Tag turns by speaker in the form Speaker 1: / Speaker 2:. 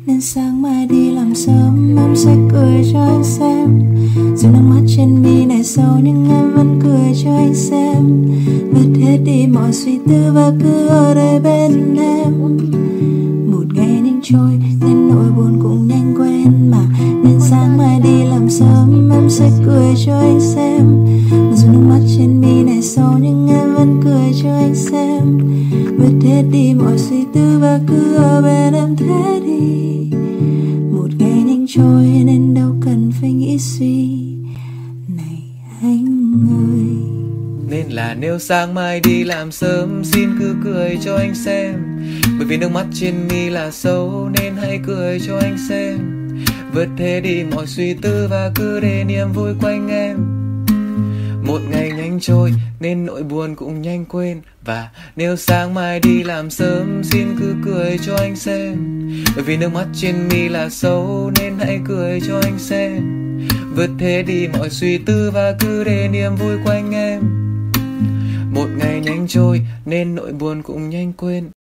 Speaker 1: Nên sáng mai đi làm sớm em sẽ cười cho anh xem. Dù nước mắt trên mi này sâu nhưng em vẫn cười cho anh xem. Vượt hết đi mọi suy tư và cứ ở đây bên em. Một ngày nhanh trôi nên nỗi buồn cũng nhanh quên mà. Nên sáng mai đi làm sớm em sẽ cười cho anh xem. Dù nước mắt trên mi này sâu nhưng em vẫn cười cho anh xem. Vượt hết đi mọi suy tư và cứ ở bên em thế đi. Một ngày nhanh trôi nên đâu cần phải nghĩ suy. Này anh ơi,
Speaker 2: nên là nếu sáng mai đi làm sớm xin cứ cười cho anh xem. Bởi vì nước mắt trên mi là sâu nên hãy cười cho anh xem. Vượt thế đi mọi suy tư và cứ để niềm vui quanh em. Một ngày nhanh trôi nên nỗi buồn cũng nhanh quên. Và nếu sáng mai đi làm sớm xin cứ cười cho anh xem. Bởi vì nước mắt trên mi là sâu nên hãy cười cho anh xem. Vượt thế đi mọi suy tư và cứ để niềm vui quanh em. Một ngày nhanh trôi nên nỗi buồn cũng nhanh quên.